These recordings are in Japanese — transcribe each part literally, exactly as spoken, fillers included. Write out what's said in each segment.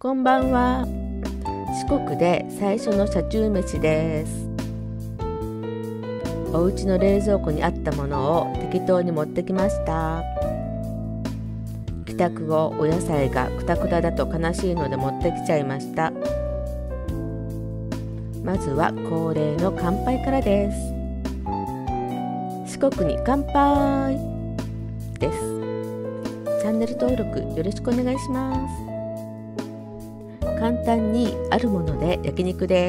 こんばんは。四国で最初の車中飯です。お家の冷蔵庫にあったものを適当に持ってきました。帰宅後お野菜がクタクタだと悲しいので持ってきちゃいました。まずは恒例の乾杯からです。四国に乾杯です。チャンネル登録よろしくお願いします。簡単にあるもので焼肉です。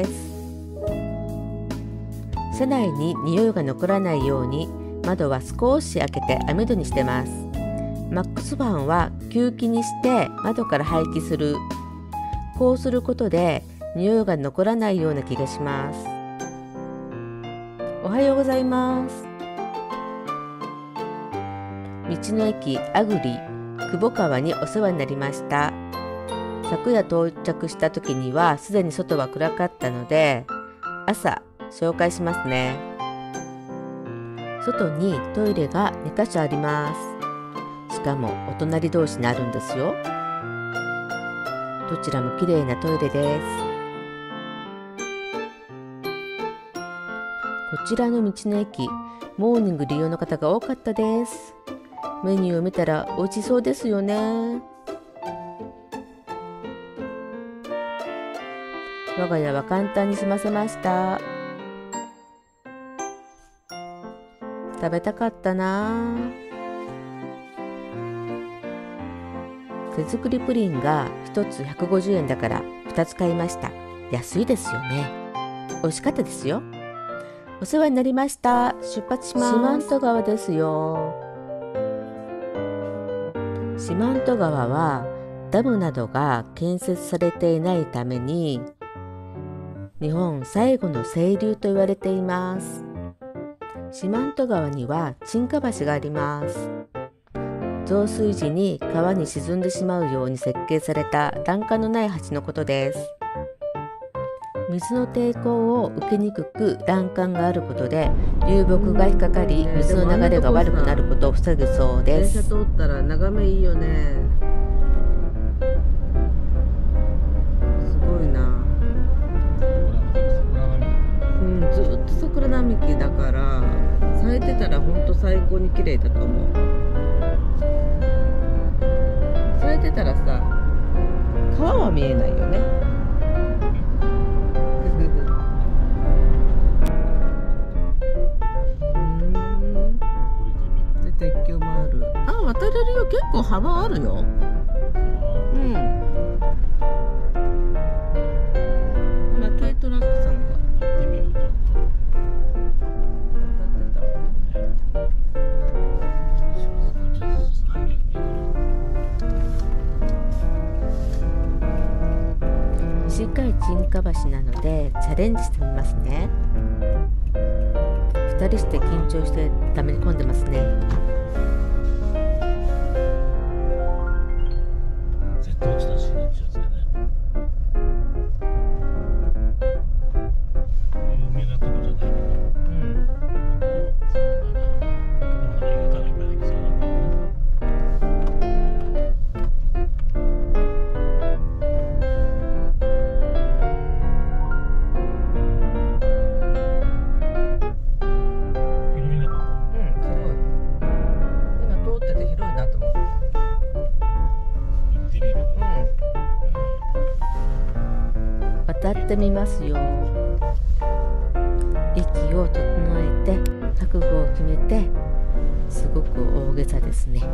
車内に匂いが残らないように窓は少し開けて網戸にしてます。マックスファンは吸気にして窓から排気する。こうすることで匂いが残らないような気がします。おはようございます。道の駅あぐり窪川にお世話になりました。昨夜到着した時にはすでに外は暗かったので朝紹介しますね。外にトイレがにかしょあります。しかもお隣同士にあるんですよ。どちらも綺麗なトイレです。こちらの道の駅モーニング利用の方が多かったです。メニューを見たら美味しそうですよね。我が家は簡単に済ませました。食べたかったな。手作りプリンがひとつひゃくごじゅうえんだからふたつ買いました。安いですよね。美味しかったですよ。お世話になりました。出発します。四万十川ですよ。四万十川はダムなどが建設されていないために日本最後の清流と言われています。四万十川には沈下橋があります。増水時に川に沈んでしまうように設計された欄干のない橋のことです。水の抵抗を受けにくく欄干があることで流木が引っかかり水の流れが悪くなることを防ぐそうです。電車通ったら眺めいいよね。すごいな。うん、ずっと桜並木だから咲いてたらほんと最高に綺麗だと思う。咲いてたらさ川は見えないよね。鉄橋もある。あ、渡れるよ。結構幅あるよ。うん。今軽トラックさんが短い沈下橋なのでチャレンジしてみますね。ふたりして緊張してために込んでますね。 絶対落ちたしね、やつだね。有名なとこじゃないけど、うん。そうだな。でもなんか言うたらいっぱいできそうだね。 渡ってみますよ。息を整えて覚悟を決めて、すごく大げさですね。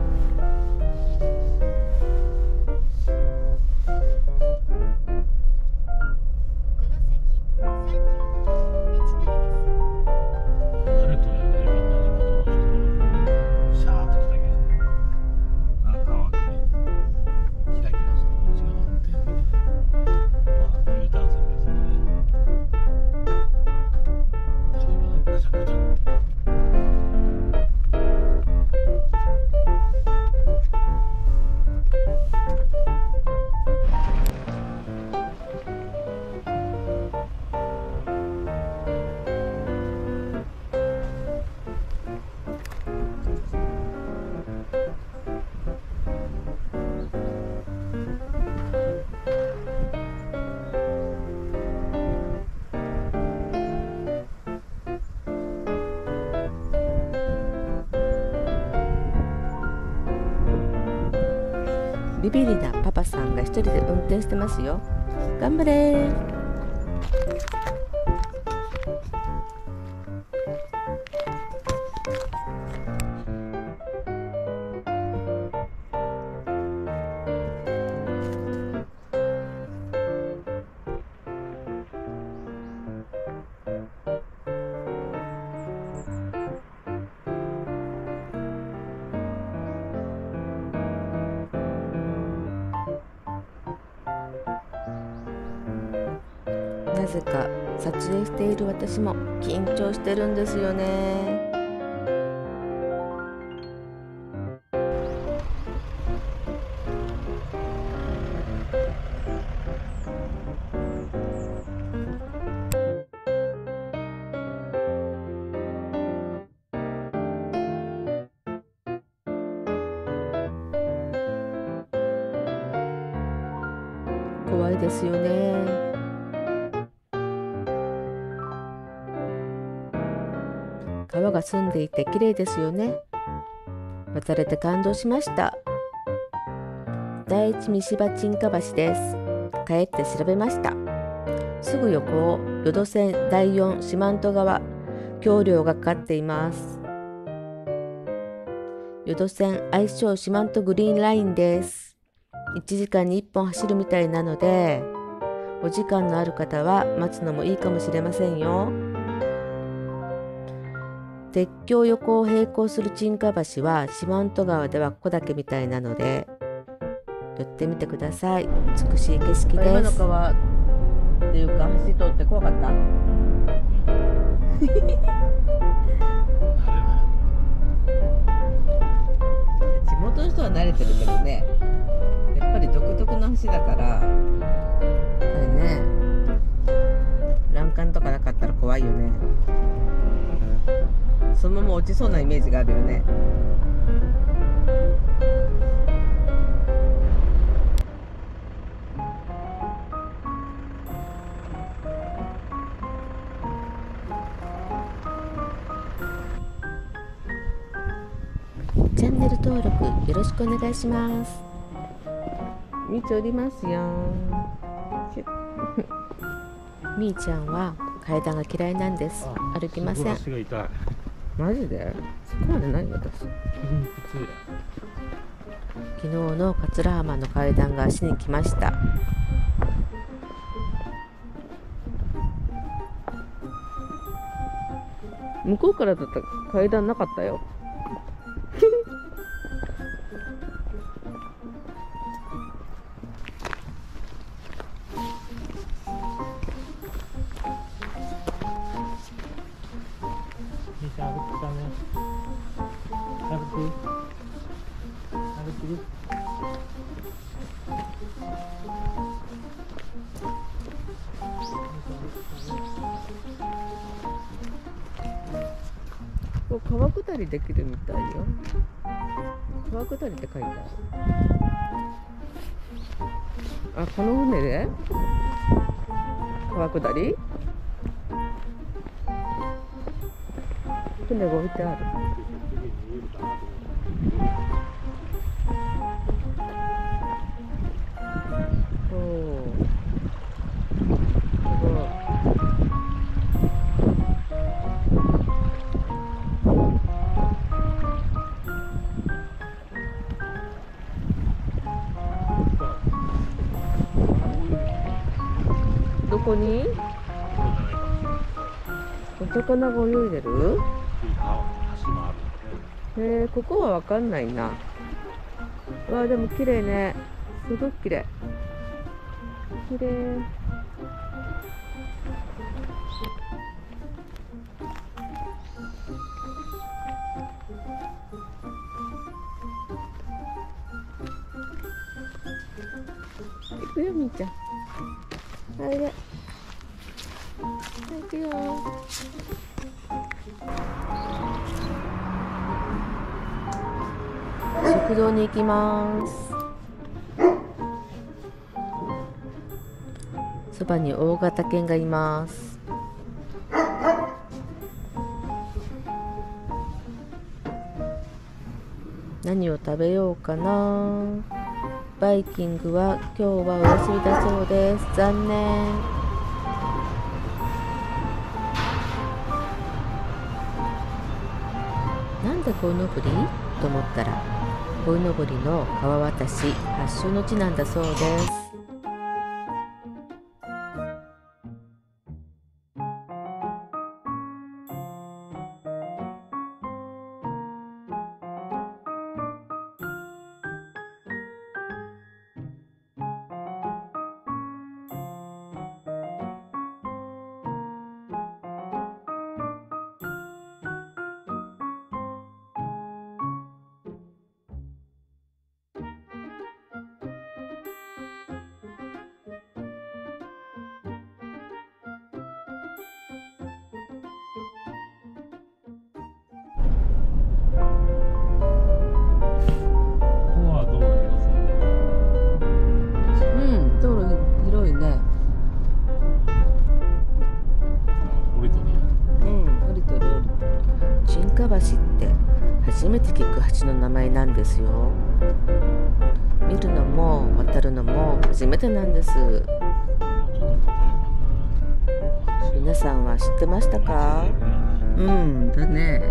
ビビリなパパさんが一人で運転してますよ。頑張れー。なぜか撮影している私も緊張してるんですよね。怖いですよね。川が澄んでいて綺麗ですよね。渡れて感動しました。第一三芝沈下橋です。帰って調べました。すぐ横を淀線だいよん四万十川橋梁がかかっています。淀線愛称四万十グリーンラインです。いちじかんにいっぽん走るみたいなので、お時間のある方は待つのもいいかもしれませんよ。鉄橋横を並行する沈下橋は四万十川ではここだけみたいなので寄ってみてください。美しい景色です。今の川っていうか橋通って怖かった？地元の人は慣れてるけどね、やっぱり独特の橋だからやっぱりね、欄干とかなかったら怖いよね。そのまま落ちそうなイメージがあるよね。チャンネル登録よろしくお願いします。みーちゃんおりますよ。みーちゃんは階段が嫌いなんです。歩きません。マジで？そこまでない私。昨日の桂浜の階段が足に来ました。向こうからだったら階段なかったよ。ここ川下りできるみたいよ。川下りって書いてある。あ、この船で川下り？船が置いてある。おお、すごい。どこにお魚が泳いでる？へえ、ここはわかんないな。わあ、でも綺麗ね。すごく綺麗。綺麗。行くよ、みーちゃん。あれ。行くよ。食堂に行きます。そばに大型犬がいます。何を食べようかな。 バイキングは今日はお休みだそうです。残念。なんで鯉のぼりと思ったら、鯉のぼりの川渡し発祥の地なんだそうです。初めて聞く橋の名前なんですよ。見るのも渡るのも初めてなんです。皆さんは知ってましたか？うんだね。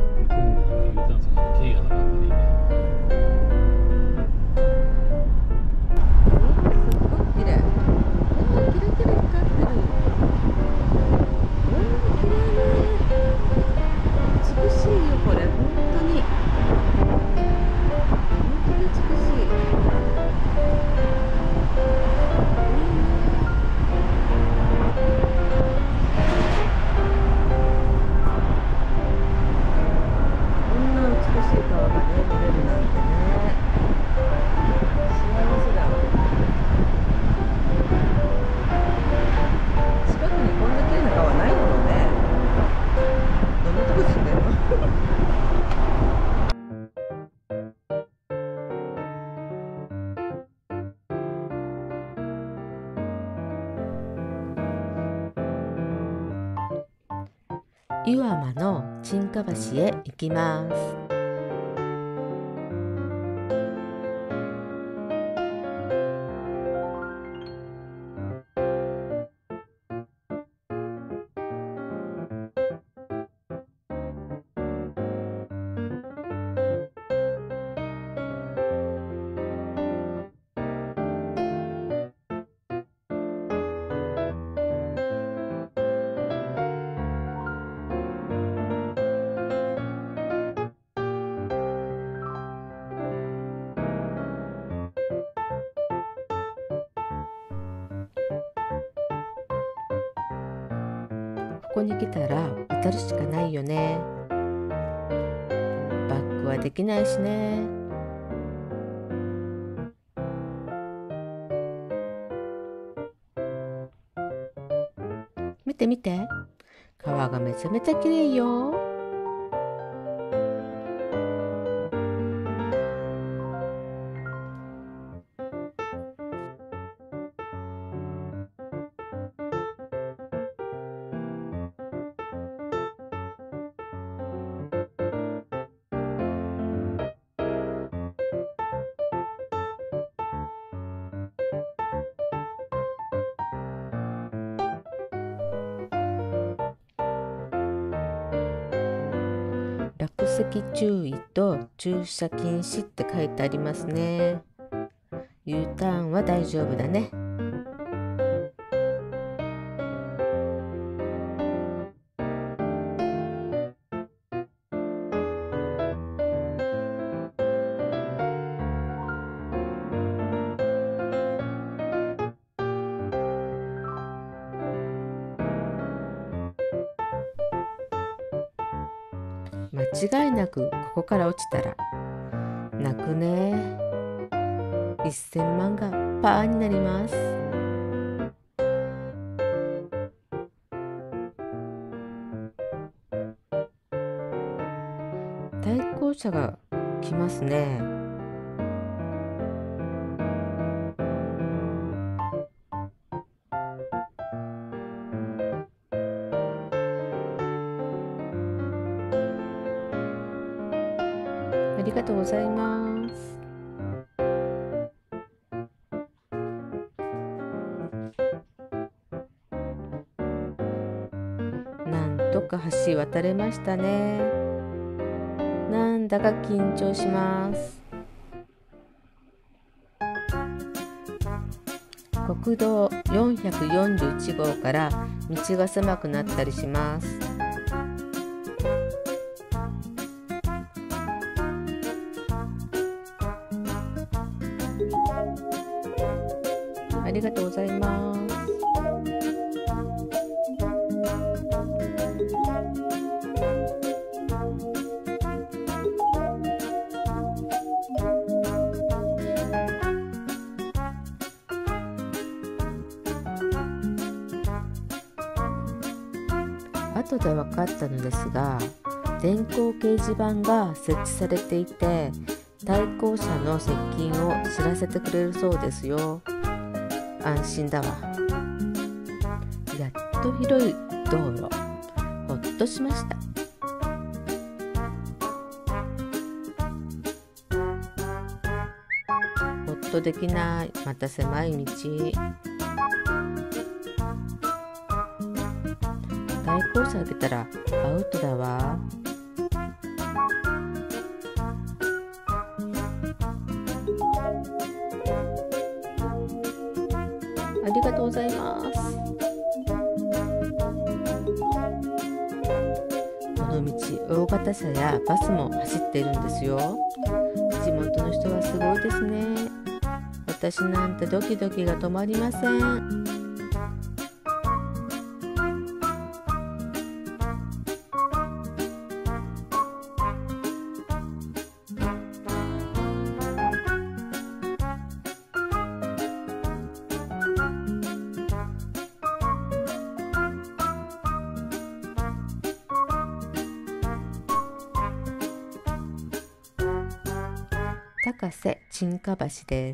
湯浜の沈下橋へ行きます。ここに来たら渡るしかないよね。バックはできないしね。見て見て、川がめちゃめちゃ綺麗よ。落石注意と駐車禁止って書いてありますね。U ターンは大丈夫だね。間違いなくここから落ちたら泣くね。せんまんがパーになります。対向車が来ますね。ありがとうございます。 く橋渡れましたね。なんだか緊張します。国道よんひゃくよんじゅういちごうから道が狭くなったりします。ありがとうございます。後で分かったのですが、電光掲示板が設置されていて、対向車の接近を知らせてくれるそうですよ。安心だわ。やっと広い道路、ほっとしました。ほっとできない、また狭い道。対向車開けたらアウトだわ。ありがとうございます。この道、大型車やバスも走っているんですよ。地元の人はすごいですね。私なんてドキドキが止まりません。高瀬沈下橋です。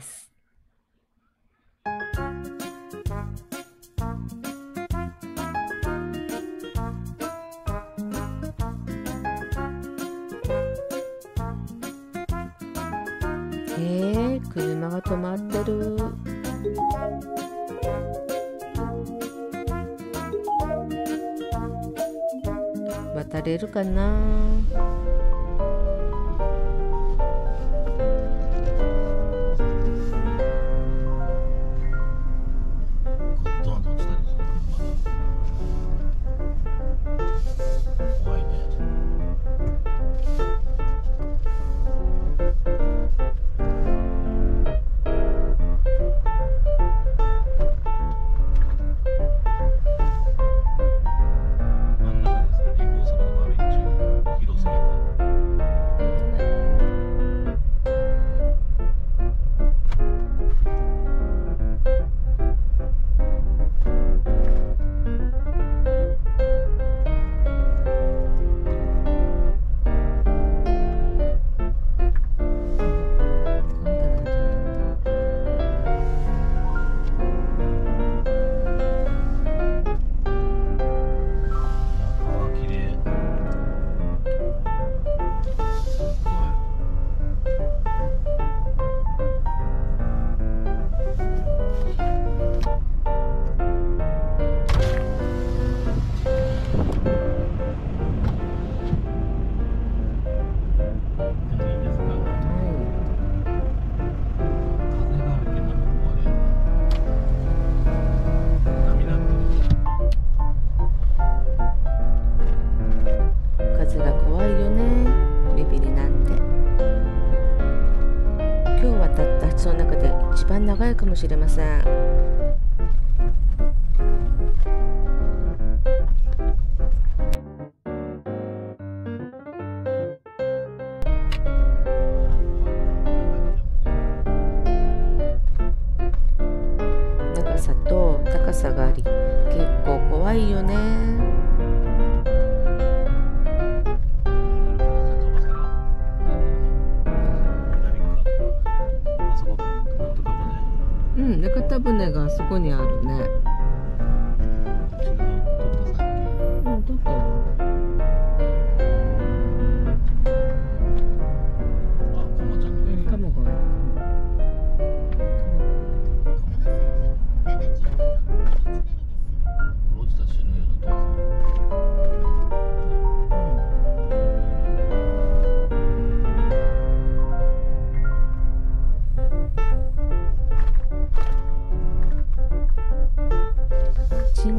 えー、車が止まってる。渡れるかな。その中で一番長いかもしれません。長さと高さがあり、結構怖いよね。うん、屋形船があそこにあるね。うん、どこ？ あ、コマちゃんの。 うん、カモが。 落ちた死ぬよな、父さん。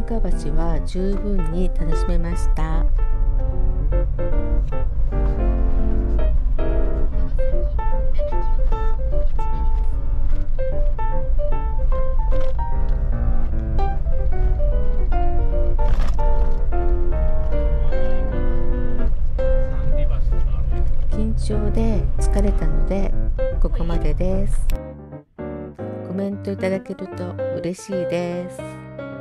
塚橋は十分に楽しめました。緊張で疲れたのでここまでです。コメントいただけると嬉しいです。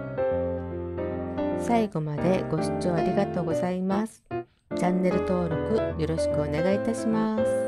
最後までご視聴ありがとうございます。チャンネル登録よろしくお願いいたします。